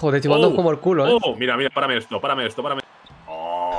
joder, estoy jugando como el culo, ¿eh? Oh, mira, párame esto. Oh.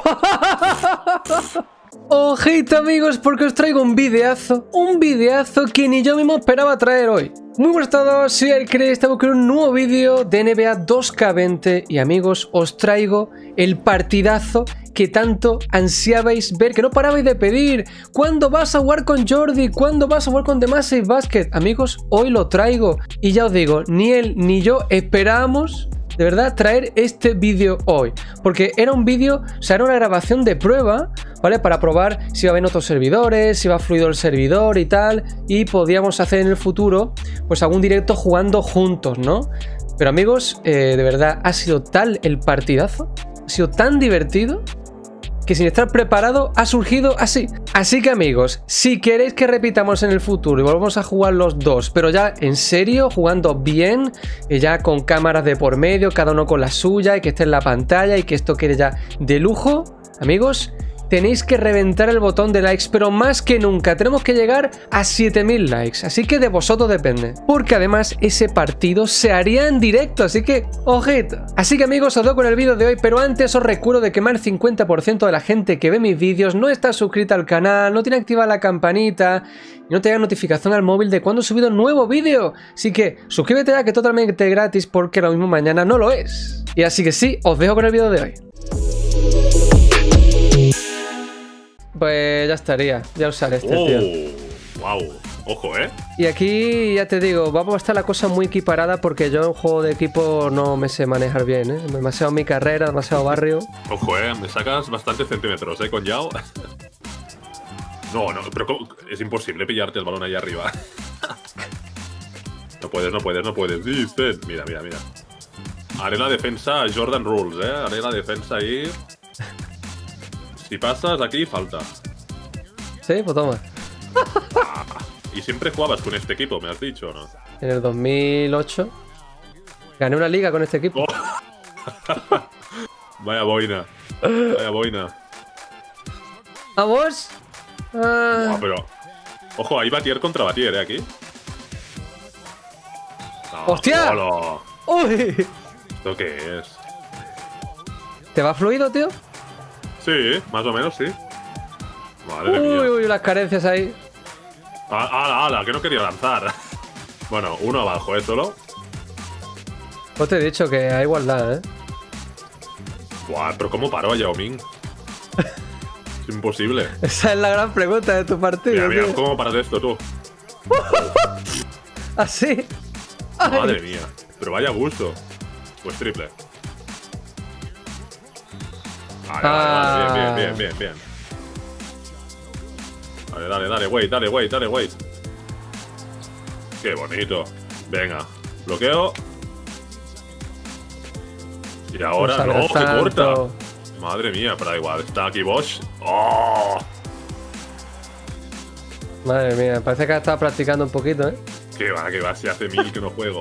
Ojito, amigos, porque os traigo un videazo que ni yo mismo esperaba traer hoy. Muy buenas a todos, soy Alcrey, estamos con un nuevo vídeo de NBA 2K20 y amigos, os traigo el partidazo que tanto ansiabais ver, que no parabais de pedir. ¿Cuándo vas a jugar con Jordi? ¿Cuándo vas a jugar con The Massive Basket? Amigos, hoy lo traigo y ya os digo, ni él ni yo esperábamos de verdad traer este vídeo hoy, porque era un vídeo, o sea, era una grabación de prueba, ¿vale? Para probar si va bien otros servidores, si va fluido el servidor y tal, y podíamos hacer en el futuro pues algún directo jugando juntos, ¿no? Pero amigos, de verdad, ha sido tal el partidazo, ha sido tan divertido, que sin estar preparado ha surgido así. Así que amigos, si queréis que repitamos en el futuro y volvamos a jugar los dos, pero ya en serio, jugando bien, ya con cámaras de por medio, cada uno con la suya, y que esté en la pantalla y que esto quede ya de lujo, amigos, tenéis que reventar el botón de likes, pero más que nunca tenemos que llegar a 7000 likes, así que de vosotros depende, porque además ese partido se haría en directo, así que ojito. Así que amigos, os doy con el vídeo de hoy, pero antes os recuerdo de que más del 50% de la gente que ve mis vídeos no está suscrita al canal, no tiene activada la campanita y no te llega notificación al móvil de cuando he subido un nuevo vídeo, así que suscríbete ya, que es totalmente gratis, porque lo mismo mañana no lo es. Y así que sí, os dejo con el vídeo de hoy. Pues ya estaría, ya usaré este, tío. Wow, ojo, Y aquí ya te digo, vamos a estar la cosa muy equiparada, porque yo en juego de equipo no me sé manejar bien, demasiado mi carrera, demasiado barrio. Ojo, me sacas bastantes centímetros, con Yao. No, pero es imposible pillarte el balón ahí arriba. No puedes. Dicen. Mira. Haré la defensa Jordan Rules, haré la defensa ahí. Si pasas aquí, falta. Sí, pues toma. Y siempre jugabas con este equipo, me has dicho, ¿no? En el 2008 gané una liga con este equipo. Oh. Vaya boina. ¿Vamos? Wow, pero... Ojo, hay Batier contra Batier, aquí. No, ¡Hostia! Hola. ¡Uy! ¿Esto qué es? ¿Te va fluido, tío? Sí, más o menos, sí. Madre mía. Uy, las carencias ahí. ¡Hala! Que no quería lanzar. Bueno, uno abajo, solo. Pues te he dicho que hay igualdad, Buah, pero ¿cómo paró a Yao Ming? Es imposible. Esa es la gran pregunta de tu partido. Mira, tío. ¿cómo paras esto, tú? ¿Así? Madre mía. Pero vaya gusto. Pues triple. Vale, bien. Dale, wait. Qué bonito. Venga, bloqueo. Y ahora, no, que corta. Madre mía, pero da igual, está aquí Bosch. ¡Oh! Madre mía, parece que estaba practicando un poquito, Que va, si hace 1000 que no juego.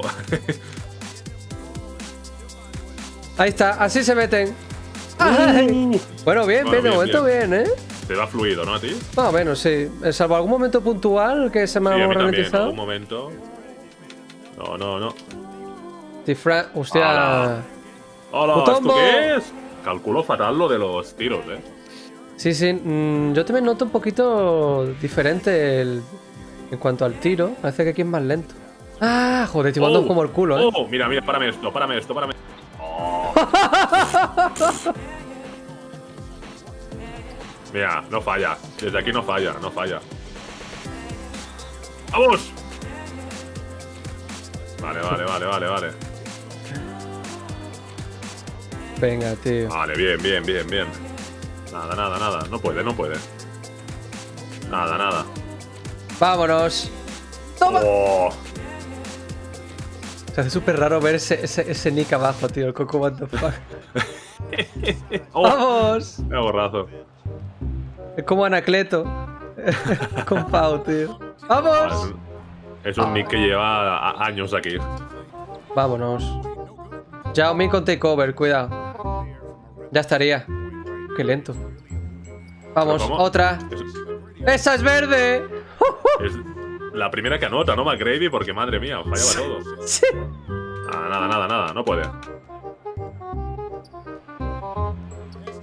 Ahí está, así se meten. Bueno, bien, de momento bien, Te va fluido, ¿no, a ti? Más o menos, sí. Salvo algún momento puntual que se me ha ralentizado. Algún momento. No. Hostia. ¡Hola! ¿Esto qué es? Calculo fatal lo de los tiros, Sí. Yo también noto un poquito diferente en cuanto al tiro. Parece que aquí es más lento. Ah, joder, estoy jugando como el culo, Oh, mira, párame esto. Oh. Mira, no falla. Desde aquí no falla. ¡Vamos! Vale. Venga, tío. Vale, bien. Nada. No puede. Nada. ¡Vámonos! ¡Toma! Oh. Se hace súper raro ver ese nick abajo, tío. El Coco, what the fuck. Oh. ¡Vamos! Me borrazo. Es como Anacleto. Con Pau, tío. ¡Vamos! Es un nick que lleva años aquí. Vámonos. Yao Ming con takeover, cuidado. Ya estaría. Qué lento. Vamos, otra. ¡Esa es verde! Es la primera que anota, ¿no? McGrady, porque madre mía, fallaba todo. Sí. Nada, no puede.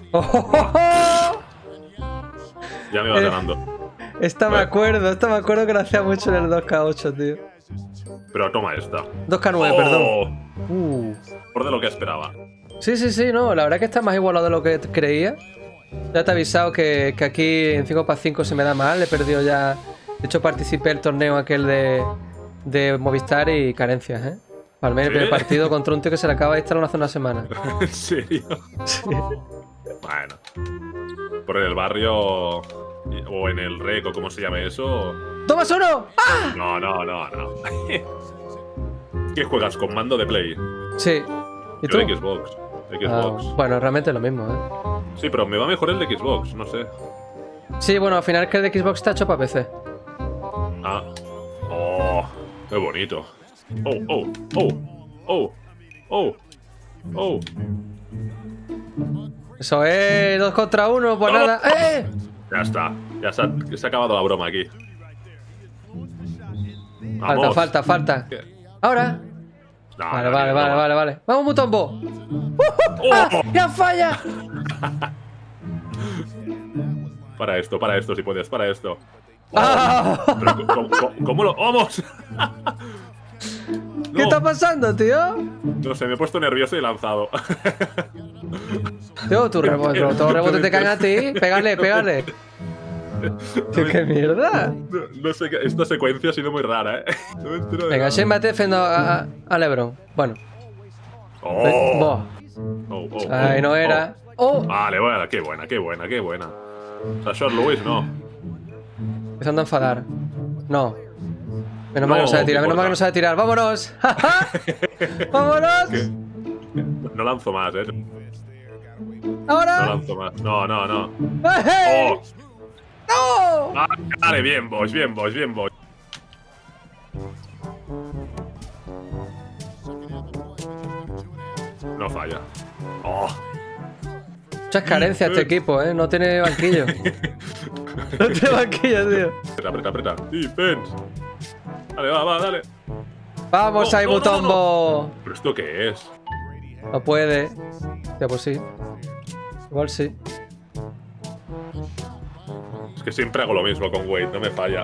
Ya me vas ganando. Esta me acuerdo que lo hacía mucho en el 2K8, tío. Pero toma esta. 2K9, perdón. Por de lo que esperaba. Sí, no, la verdad que está más igualado de lo que creía. Ya te he avisado que aquí en 5x5 se me da mal, he perdido ya. De hecho, participé en el torneo aquel de Movistar y carencias, ¿eh? Al menos el primer partido contra un tío que se le acaba de instalar hace una semana. ¿En serio? Sí. Bueno. Por el barrio o en el rec o como se llame eso. ¡Tomas uno! ¡Ah! No. ¿Qué juegas? ¿Con mando de Play? Sí. ¿Y tú? Yo de Xbox. Bueno, realmente es lo mismo, ¿eh? Sí, pero me va mejor el de Xbox, no sé. Sí, bueno, al final que el de Xbox está hecho para PC. Ah. Oh, qué bonito. Oh. Eso es 2 contra 1, pues nada. ¡Eh! Ya está. Ya se ha acabado la broma aquí. Vamos. Falta. Ahora. No, Vale. ¡Vamos, Mutombo! ¡Ah! ¡Ya falla! Para esto, si puedes, para esto. ¡Ah! Pero, ¿cómo lo...? ¡Vamos! ¿Qué está pasando, tío? No sé, me he puesto nervioso y he lanzado. Tío, todos los rebotes te caen a ti. Pégale. Tío, qué mierda. No sé, esta secuencia ha sido muy rara, ¿eh? No me entero de Venga, nada. Shane va defendiendo a LeBron. Bueno. Ahí no era. Vale, qué buena. O sea, Short Lewis, no. Empezando a enfadar. No. Menos mal que no sabe tirar. ¡Vámonos! ¡Vámonos! ¿Qué? No lanzo más, ¿eh? ¡Ahora! No lanzo más. No. ¡Hey! ¡Oh! ¡No! Vale, bien, boys. No falla. ¡Oh! Muchas carencias este equipo, ¿eh? No tiene banquillo. No tiene banquillo, tío. Aprieta. Defense. Dale, va, dale. ¡Vamos ahí, Mutombo! ¿Pero esto qué es? No puede. Ya, pues sí. Igual sí. Es que siempre hago lo mismo con Wade, no me falla.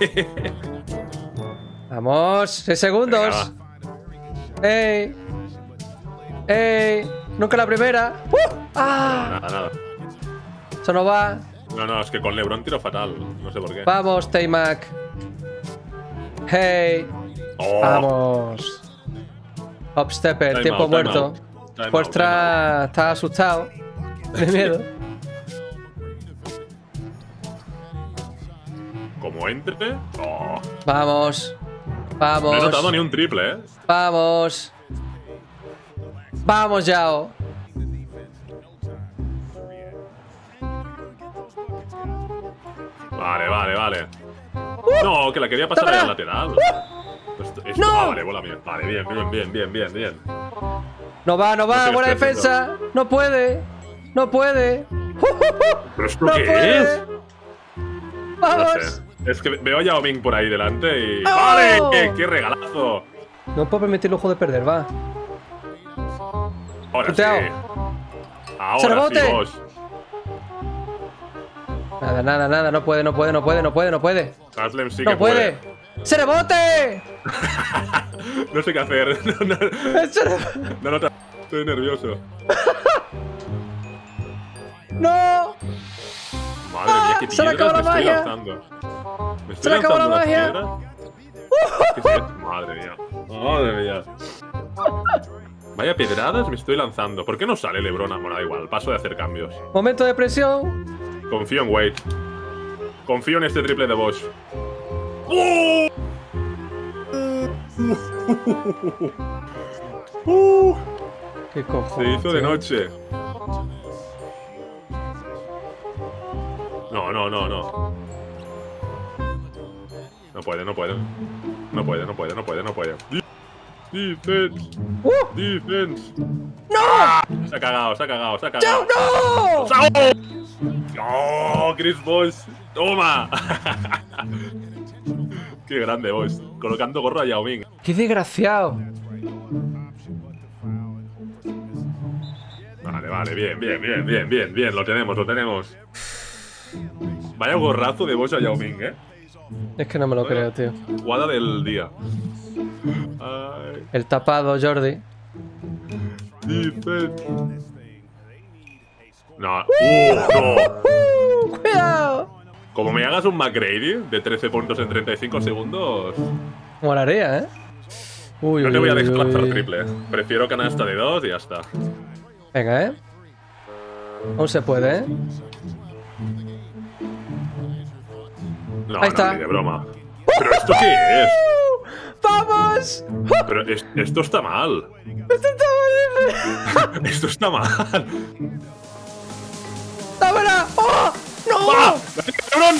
Vamos, 6 segundos. Venga, ¡Ey! Nunca la primera. ¡Ah! Nada. Eso no va. No, es que con LeBron tiro fatal. No sé por qué. Vamos, T-Mac. ¡Hey! Oh. Vamos. Upstepper, Time tiempo out, muerto. time out. Postra está asustado. Tiene miedo. Como entre. Oh. Vamos. No he notado ni un triple, ¿eh? Vamos. Vamos, Yao. Vale. No, que la quería pasar al lateral. ¡No! Vale, bola mía. Vale, bien. No va, buena defensa. No puede. ¿Pero esto No qué puede. es? Vamos. No sé. Es que veo a Yao Ming por ahí delante y... ¡Oh! ¡Vale! ¡Qué regalazo! No puedo permitir el lujo de perder, va. Ahora Puteado. sí. Ahora sí, ¡Rebote! vos. Nada, no puede. Haslem sí ¡No que puede! ¡Se rebote! No sé qué hacer. No, estoy nervioso. ¡No! Madre mía, qué se le acabó piedras la me estoy magia. lanzando. Me Se estoy le acabó la lanzando unas magia. piedras. ¿Qué es esto? Madre mía. Vaya pedradas me estoy lanzando. ¿Por qué no sale LeBron? Bueno, da igual, paso de hacer cambios. Momento de presión. Confío en Wade. Confío en este triple de Bosch. ¿Qué cojones? Se hizo de tío? noche. No. No puede. Defense. Defense. ¡No! Se ha cagado. ¡Yao, no! ¡Oh, Chris Bosh! ¡Toma! ¡Qué grande, Bosh! Colocando gorro a Yao Ming. ¡Qué desgraciado! Vale, bien, lo tenemos. Vaya gorrazo de Bocha Yao Ming, Es que no me lo creo, tío. Jugada del día. Ay. El tapado, Jordi. No, no. ¡Cuidado! Como me hagas un McGrady de 13 puntos en 35 segundos... Molaría, ¿eh? Uy, no te voy a dejar uy. lanzar triple. Prefiero canasta de 2 y ya está. Venga, ¿eh? Aún se puede, ¿eh? No, Ahí está. ni de broma. ¿Pero esto qué es? ¡Vamos! Pero esto está mal. ¡Esto está mal! Esto está mal. ¡Dámela! ¡Oh! ¡No! ¡Va! ¡Cabrón!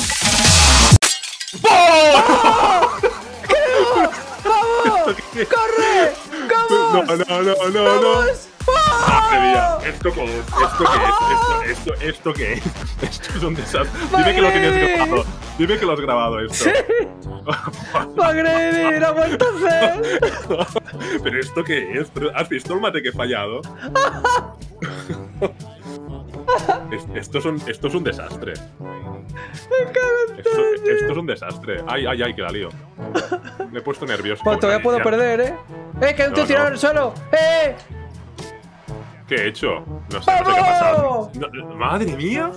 ¡Vamos! ¡Corre! ¡Vamos! No. ¡Vamos! Madre mía, ¿esto qué es? ¿Esto qué es? Esto es un desastre. Dime que lo tienes grabado. Dime que lo has grabado esto. ¡Sí! ¡McGrady! ¡La vuelta a hacer! ¿Pero esto qué es? ¿Has visto el mate que he fallado? Esto es un desastre. Esto es un desastre. Ay, que la lío. Me he puesto nervioso. Pues todavía puedo perder, ¿eh? ¡Que hay un tío tirado en el suelo! ¡Eh! ¿Qué he hecho? No sé qué ha pasado. ¡Madre mía!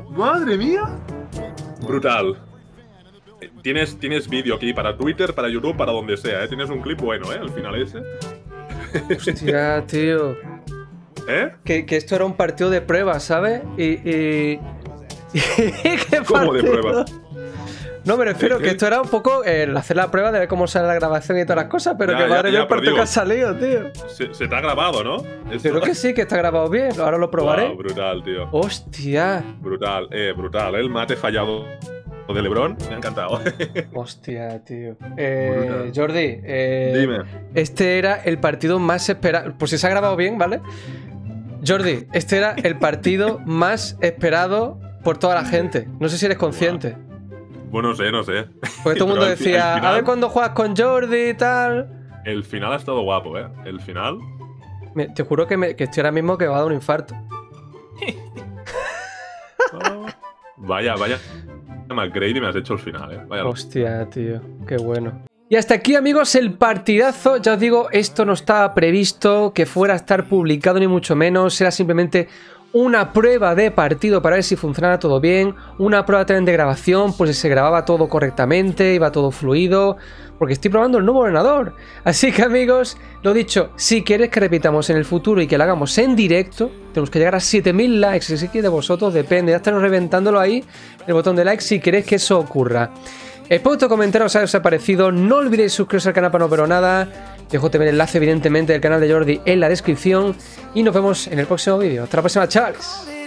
Brutal. Tienes vídeo aquí para Twitter, para YouTube, para donde sea, ¿eh? Tienes un clip bueno, ¿eh? Al final ese. Hostia, tío. ¿Eh? Que esto era un partido de prueba, ¿sabes? ¿Qué ¿Cómo de partido? prueba? No, me refiero que esto era un poco el hacer la prueba de ver cómo sale la grabación y todas las cosas, pero que madre mía el partido que ha salido, tío. Se te ha grabado, ¿no? Creo que sí, que está grabado bien. Ahora lo probaré. Wow, brutal, tío. Hostia. Brutal. El mate fallado de LeBron. Me ha encantado. Hostia, tío. Jordi, Dime. este era el partido más esperado. Por si se ha grabado bien, ¿vale? Jordi, este era el partido más esperado por toda la gente. No sé si eres consciente. Bueno, no sé. Porque todo el mundo decía, a ver cuándo juegas con Jordi y tal. El final ha estado guapo, ¿eh? El final... Te juro que estoy ahora mismo que me va a dar un infarto. Vaya. McGrady me has hecho el final, ¿eh? Vaya. Hostia, tío. Qué bueno. Y hasta aquí, amigos, el partidazo. Ya os digo, esto no estaba previsto que fuera a estar publicado ni mucho menos. Era simplemente una prueba de partido para ver si funcionaba todo bien. Una prueba también de grabación, pues si se grababa todo correctamente, iba todo fluido. Porque estoy probando el nuevo ordenador. Así que, amigos, lo dicho, si queréis que repitamos en el futuro y que lo hagamos en directo, tenemos que llegar a 7000 likes. Así que de vosotros depende. Ya estamos reventándolo ahí, el botón de like, si queréis que eso ocurra. Espero que comentaros os haya parecido. No olvidéis suscribiros al canal para no perderos nada. Dejo también el enlace, evidentemente, del canal de Jordi en la descripción. Y nos vemos en el próximo vídeo. Hasta la próxima, chavales.